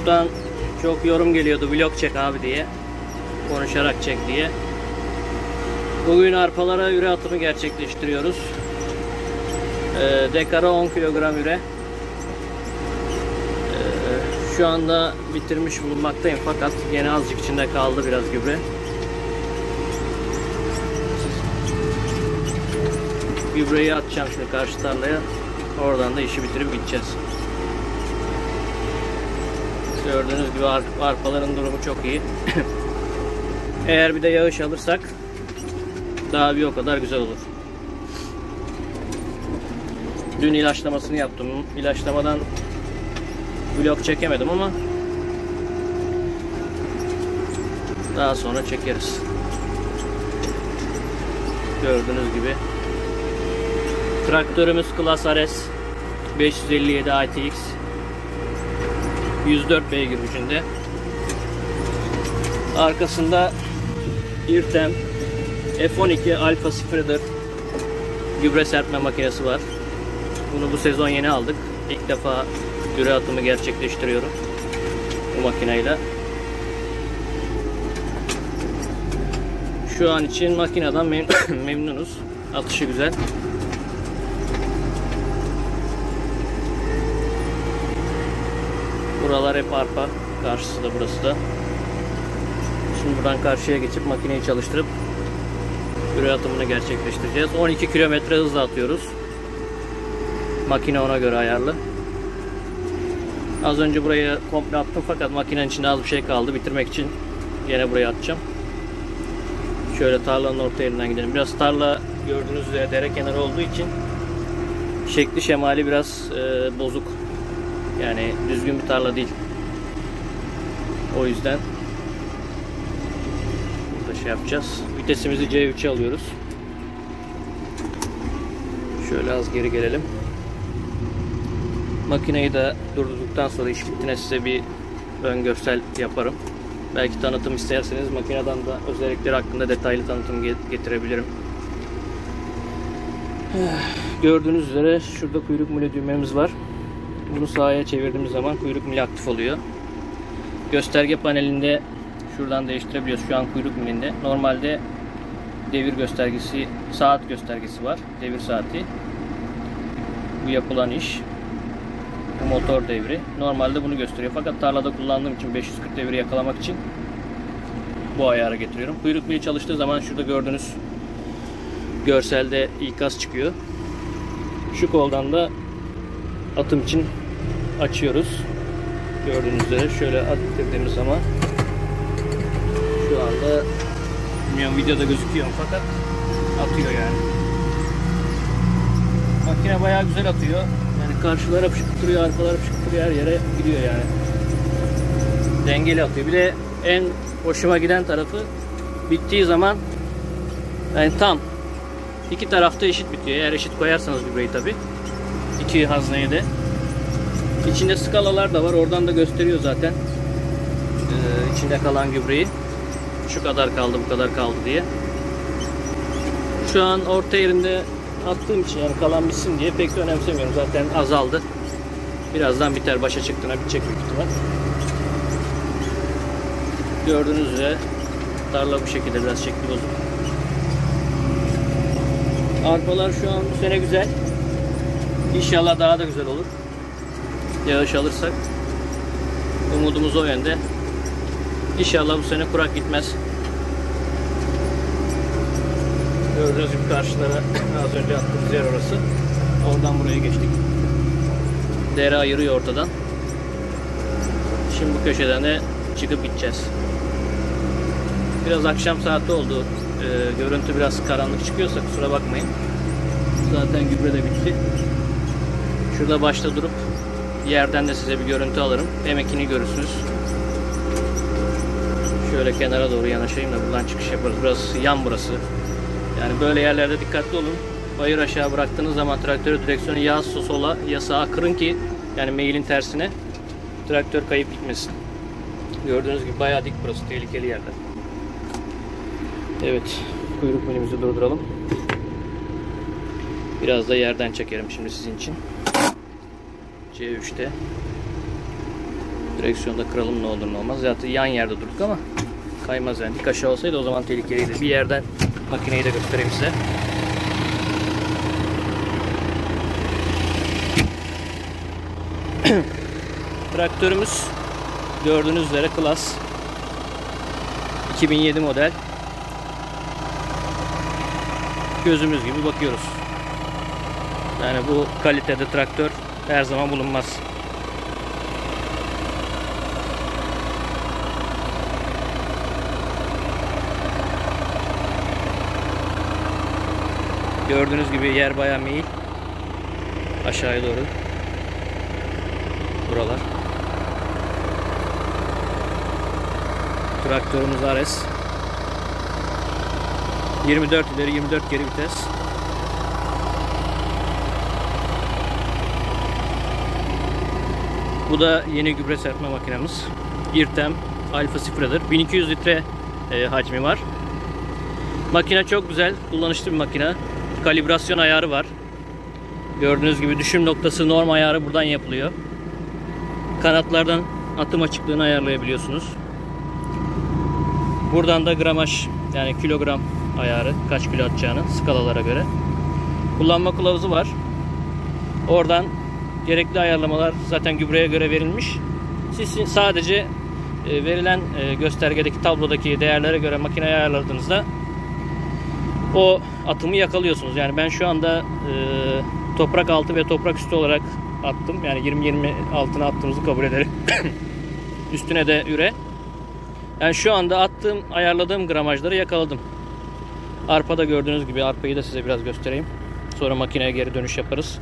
YouTube'dan çok yorum geliyordu, vlog çek abi diye, konuşarak çek diye. Bugün arpalara üre atımı gerçekleştiriyoruz. Dekara 10 kilogram üre. Şu anda bitirmiş bulunmaktayım fakat yine azıcık içinde kaldı biraz gübre. Gübreyi atacağım şimdi karşı tarlaya. Oradan da işi bitirip gideceğiz. Gördüğünüz gibi arpaların durumu çok iyi. Eğer bir de yağış alırsak daha bir o kadar güzel olur. Dün ilaçlamasını yaptım. İlaçlamadan vlog çekemedim ama daha sonra çekeriz. Gördüğünüz gibi traktörümüz Claas RS 557 ITX 104 beygir gücünde. Arkasında Irtem F12 Alpha Spreader gübre serpme makinesi var. Bunu bu sezon yeni aldık. İlk defa üre atımı gerçekleştiriyorum bu makineyle. Şu an için makineden memnunuz. Atışı güzel. Buralar hep arpa. Karşısı da burası da. Şimdi buradan karşıya geçip makineyi çalıştırıp üre atımını gerçekleştireceğiz. 12 kilometre hızla atıyoruz. Makine ona göre ayarlı. Az önce buraya komple attım fakat makinenin içinde az bir şey kaldı. Bitirmek için yine buraya atacağım. Şöyle tarlanın orta yerinden gidelim. Biraz tarla gördüğünüz üzere dere kenarı olduğu için şekli şemali biraz bozuk. Yani düzgün bir tarla değil. O yüzden burada şey yapacağız. Vitesimizi C3'e alıyoruz. Şöyle az geri gelelim. Makineyi de durdurduktan sonra iş bittiğinde size bir ön görsel yaparım. Belki tanıtım isterseniz makineden de özellikleri hakkında detaylı tanıtım getirebilirim. Gördüğünüz üzere şurada kuyruk mili düğmemiz var. Bunu sağa çevirdiğimiz zaman kuyruk mili aktif oluyor. Gösterge panelinde şuradan değiştirebiliyoruz. Şu an kuyruk milinde. Normalde devir göstergesi, saat göstergesi var. Devir saati. Bu yapılan iş. Bu motor devri. Normalde bunu gösteriyor. Fakat tarlada kullandığım için 540 devri yakalamak için bu ayarı getiriyorum. Kuyruk mili çalıştığı zaman şurada gördüğünüz görselde ikaz çıkıyor. Şu koldan da atım için açıyoruz. Gördüğünüz üzere şöyle atladığımız zaman şu anda bilmiyorum videoda gözüküyor fakat atıyor yani. Makine bayağı güzel atıyor. Yani karşılara fışkırtıyor, arkalara fışkırtıyor, her yere gidiyor yani. Dengeli atıyor. Bir de en hoşuma giden tarafı bittiği zaman yani tam iki tarafta eşit bitiyor. Eğer eşit koyarsanız gübreyi tabi. İki hazneye de. İçinde skalalar da var. Oradan da gösteriyor zaten. İçinde kalan gübreyi. Şu kadar kaldı, bu kadar kaldı diye. Şu an orta yerinde attığım için yani kalan bitsin diye pek de önemsemiyorum. Zaten azaldı. Birazdan biter. Başa çıktığına bitecek büyük ihtimal. Gördüğünüz üzere tarla bu şekilde, biraz şekli bozuk. Arpalar şu an bu sene güzel. İnşallah daha da güzel olur. Yağış alırsak. Umudumuz o yönde. İnşallah bu sene kurak gitmez. Gördüğünüz gibi karşılara az önce attığımız yer orası. Oradan buraya geçtik. Dere ayırıyor ortadan. Şimdi bu köşeden de çıkıp gideceğiz. Biraz akşam saati oldu. Görüntü biraz karanlık çıkıyorsa kusura bakmayın. Zaten gübre de bitti. Şurada başta durup yerden de size bir görüntü alırım. Hem ekini görürsünüz. Şöyle kenara doğru yanaşayım da buradan çıkış yaparız. Biraz yan burası. Yani böyle yerlerde dikkatli olun. Bayır aşağı bıraktığınız zaman traktörü direksiyonu ya sola ya sağa kırın ki yani meylin tersine traktör kayıp gitmesin. Gördüğünüz gibi bayağı dik burası. Tehlikeli yerler. Evet. Kuyruk milimizi durduralım. Biraz da yerden çekerim şimdi sizin için. C3'te. Direksiyonda kıralım ne olur ne olmaz. Zaten yan yerde durduk ama kaymaz yani. Dik aşağı olsaydı o zaman tehlikeliydi. Bir yerden makineyi de göstereyim size. Traktörümüz gördüğünüz üzere Claas 2007 model. Gözümüz gibi bakıyoruz. Yani bu kalitede traktör her zaman bulunmaz. Gördüğünüz gibi yer bayağı meyil. Aşağıya doğru. Buralar. Traktörümüz Ares. 24 ileri 24 geri vites. Bu da yeni gübre serpme makinemiz. Irtem Alfa 0'dır. 1200 litre hacmi var. Makine çok güzel, kullanışlı bir makine. Kalibrasyon ayarı var. Gördüğünüz gibi düşüm noktası norm ayarı buradan yapılıyor. Kanatlardan atım açıklığını ayarlayabiliyorsunuz. Buradan da gramaj, yani kilogram ayarı, kaç kilo atacağını skalalara göre. Kullanma kılavuzu var. Oradan gerekli ayarlamalar zaten gübreye göre verilmiş. Siz sadece verilen göstergedeki tablodaki değerlere göre makineyi ayarladığınızda o atımı yakalıyorsunuz. Yani ben şu anda toprak altı ve toprak üstü olarak attım. Yani 20-20 altına attığımızı kabul ederim. Üstüne de üre. Yani şu anda attığım, ayarladığım gramajları yakaladım. Arpada gördüğünüz gibi, arpayı da size biraz göstereyim. Sonra makineye geri dönüş yaparız.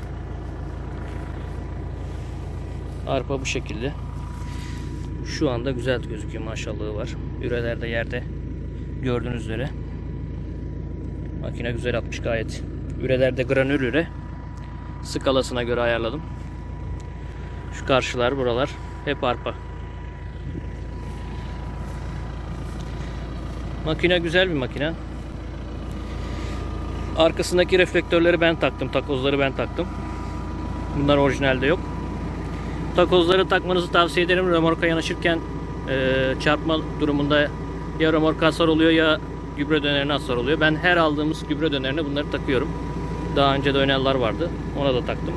Arpa bu şekilde. Şu anda güzel gözüküyor, maşallahı var. Üreler de yerde gördüğünüz üzere. Makine güzel atmış gayet. Ürelerde granül üre. Skalasına göre ayarladım. Şu karşılar, buralar hep arpa. Makine güzel bir makine. Arkasındaki reflektörleri ben taktım. Takozları ben taktım. Bunlar orijinalde yok. Takozları takmanızı tavsiye ederim. Römorka yanaşırken çarpma durumunda ya römorka hasar oluyor ya gübre dönerine hasar oluyor. Ben her aldığımız gübre dönerine bunları takıyorum. Daha önce de Önel'lar vardı. Ona da taktım.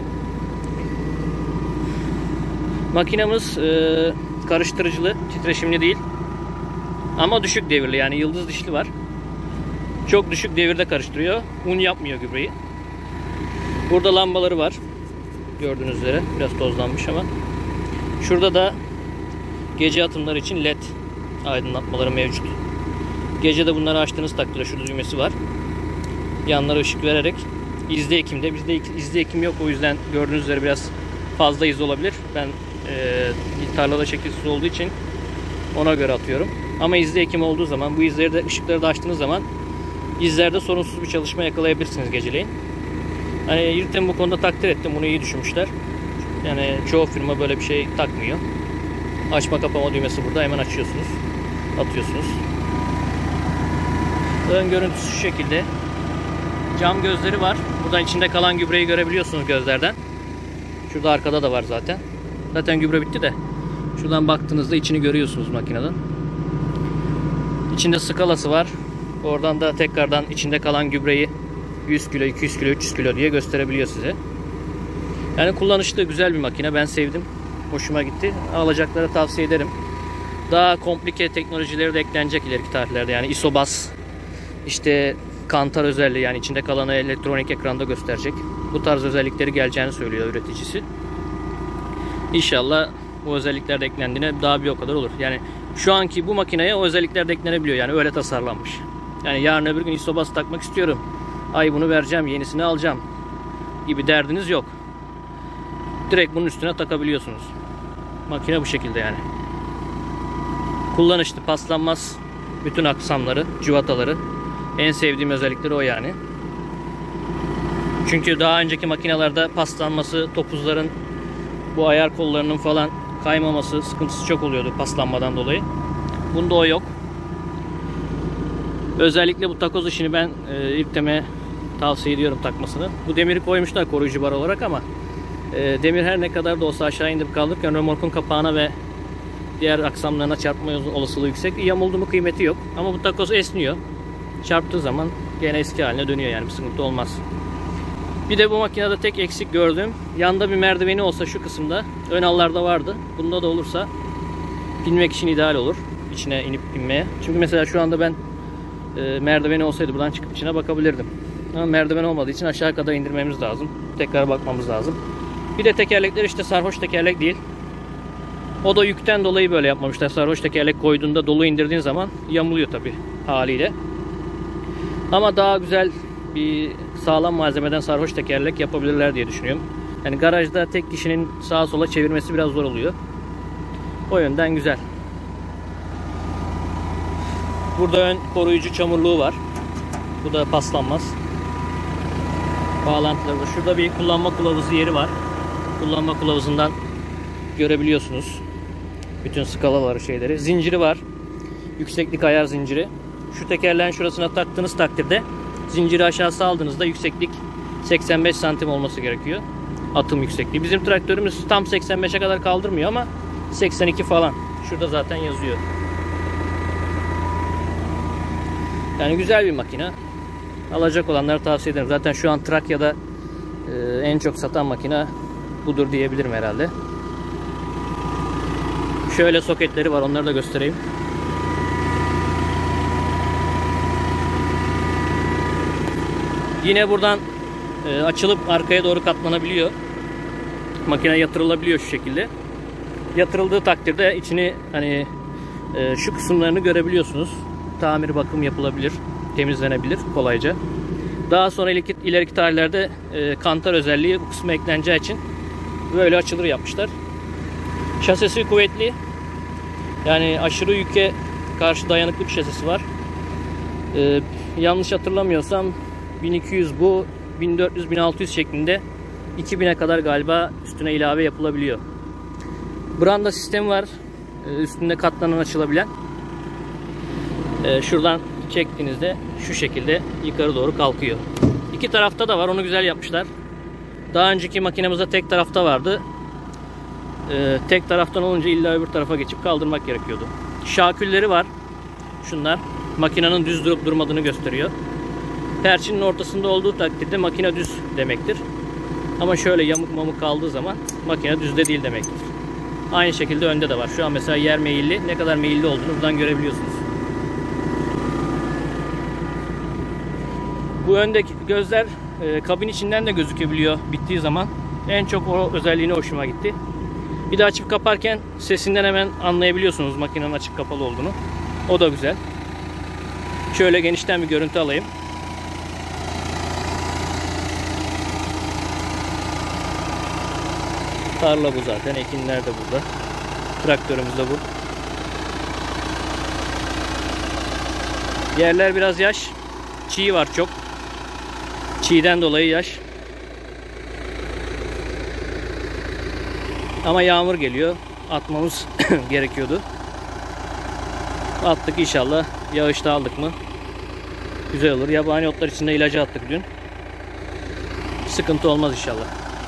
Makinamız karıştırıcılı, titreşimli değil. Ama düşük devirli, yani yıldız dişli var. Çok düşük devirde karıştırıyor. Un yapmıyor gübreyi. Burada lambaları var. Gördüğünüz üzere biraz tozlanmış ama. Şurada da gece atımları için led aydınlatmaları mevcut. Gece de bunları açtığınız takdirde şurada düğmesi var. Yanlara ışık vererek izle ekimde. Bizde izle ekim yok, o yüzden gördüğünüz üzere biraz fazla iz olabilir. Ben tarlada şekilsiz olduğu için ona göre atıyorum. Ama izle ekim olduğu zaman, bu izleri de, ışıkları da açtığınız zaman izlerde sorunsuz bir çalışma yakalayabilirsiniz geceleyin. Hani Irtem bu konuda takdir ettim. Bunu iyi düşünmüşler. Yani çoğu firma böyle bir şey takmıyor. Açma kapama düğmesi burada. Hemen açıyorsunuz. Atıyorsunuz. Ön görüntüsü şu şekilde. Cam gözleri var. Buradan içinde kalan gübreyi görebiliyorsunuz gözlerden. Şurada arkada da var zaten. Zaten gübre bitti de. Şuradan baktığınızda içini görüyorsunuz makineden. İçinde skalası var. Oradan da tekrardan içinde kalan gübreyi 100 kilo, 200 kilo, 300 kilo diye gösterebiliyor size. Yani kullanışlı, güzel bir makine. Ben sevdim. Hoşuma gitti. Alacaklara tavsiye ederim. Daha komplike teknolojileri de eklenecek ileriki tarihlerde. Yani isobas, işte kantar özelliği, yani içinde kalanı elektronik ekranda gösterecek. Bu tarz özellikleri geleceğini söylüyor üreticisi. İnşallah bu özellikler de eklendiğine daha bir o kadar olur. Yani şu anki bu makineye o özellikler de eklenebiliyor. Yani öyle tasarlanmış. Yani yarın öbür gün isobas takmak istiyorum. Ay bunu vereceğim, yenisini alacağım gibi derdiniz yok. Direkt bunun üstüne takabiliyorsunuz. Makine bu şekilde yani. Kullanışlı, paslanmaz bütün aksamları, cıvataları. En sevdiğim özellikleri o yani. Çünkü daha önceki makinelerde paslanması, topuzların bu ayar kollarının falan kaymaması sıkıntısı çok oluyordu paslanmadan dolayı. Bunda o yok. Özellikle bu takoz işini ben Irtem'e tavsiye ediyorum takmasını. Bu demiri koymuşlar koruyucu bar olarak ama demir her ne kadar da olsa aşağı indirip kaldırırken römorkun kapağına ve diğer aksamlarına çarpma olasılığı yüksek. Yamuldu mu kıymeti yok. Ama bu takoz esniyor. Çarptığı zaman gene eski haline dönüyor, yani bir sıkıntı olmaz. Bir de bu makinede tek eksik gördüğüm, yanda bir merdiveni olsa şu kısımda, ön hallarda vardı. Bunda da olursa binmek için ideal olur. İçine inip binmeye. Çünkü mesela şu anda ben merdiveni olsaydı buradan çıkıp içine bakabilirdim. Ama merdiven olmadığı için aşağı kadar indirmemiz lazım. Tekrar bakmamız lazım. Bir de tekerlekler işte sarhoş tekerlek değil. O da yükten dolayı böyle yapmamışlar. Sarhoş tekerlek koyduğunda dolu indirdiğin zaman yamuluyor tabi haliyle. Ama daha güzel bir sağlam malzemeden sarhoş tekerlek yapabilirler diye düşünüyorum. Yani garajda tek kişinin sağa sola çevirmesi biraz zor oluyor. O yönden güzel. Burada ön koruyucu çamurluğu var. Bu da paslanmaz. Bağlantıları da. Şurada bir kullanma kılavuzu yeri var. Kullanma kılavuzundan görebiliyorsunuz bütün skalaları, şeyleri. Zinciri var. Yükseklik ayar zinciri. Şu tekerleğin şurasına taktığınız takdirde zinciri aşağı saldığınızda yükseklik 85 santim olması gerekiyor. Atım yüksekliği. Bizim traktörümüz tam 85'e kadar kaldırmıyor ama 82 falan. Şurada zaten yazıyor. Yani güzel bir makine. Alacak olanları tavsiye ederim. Zaten şu an Trakya'da en çok satan makine budur diyebilirim herhalde. Şöyle soketleri var. Onları da göstereyim. Yine buradan açılıp arkaya doğru katlanabiliyor. Makine yatırılabiliyor şu şekilde. Yatırıldığı takdirde içini hani şu kısımlarını görebiliyorsunuz. Tamir bakım yapılabilir, temizlenebilir kolayca. Daha sonra ileriki tarihlerde kantar özelliği bu kısma ekleneceği için böyle açılır yapmışlar. Şasisi kuvvetli. Yani aşırı yüke karşı dayanıklı bir şasisi var. Yanlış hatırlamıyorsam 1200 bu, 1400-1600 şeklinde 2000'e kadar galiba üstüne ilave yapılabiliyor. Branda sistemi var. Üstünde katlanan, açılabilen. Şuradan çektiğinizde şu şekilde yukarı doğru kalkıyor. İki tarafta da var. Onu güzel yapmışlar. Daha önceki makinemizde tek tarafta vardı. Tek taraftan olunca illa öbür tarafa geçip kaldırmak gerekiyordu. Şakülleri var. Şunlar. Makinenin düz durup durmadığını gösteriyor. Perçinin ortasında olduğu takdirde makine düz demektir. Ama şöyle yamuk mamuk kaldığı zaman makine düzde değil demektir. Aynı şekilde önde de var. Şu an mesela yer meyilli. Ne kadar meyilli olduğunu buradan görebiliyorsunuz. Bu öndeki gözler kabin içinden de gözükebiliyor bittiği zaman. En çok o özelliğine hoşuma gitti. Bir de açıp kaparken sesinden hemen anlayabiliyorsunuz makinenin açık kapalı olduğunu. O da güzel. Şöyle genişten bir görüntü alayım. Tarla bu zaten. Ekinler de burada. Traktörümüz de bu. Yerler biraz yaş. Çiğ var çok. Çiğden dolayı yaş. Ama yağmur geliyor. Atmamız gerekiyordu. Attık inşallah. Yağışta aldık mı güzel olur. Yabani otlar içinde ilacı attık dün. Sıkıntı olmaz inşallah.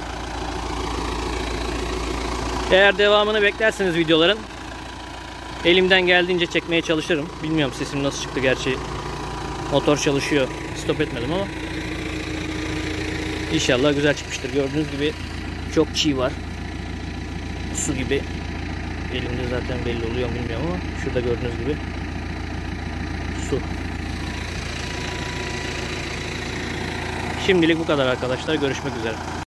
Eğer devamını beklerseniz videoların, elimden geldiğince çekmeye çalışırım. Bilmiyorum sesim nasıl çıktı, gerçi motor çalışıyor. Stop etmedim ama İnşallah güzel çıkmıştır. Gördüğünüz gibi çok çiğ var. Su gibi. Elimde zaten belli oluyor mu bilmiyorum ama şurada gördüğünüz gibi su. Şimdilik bu kadar arkadaşlar. Görüşmek üzere.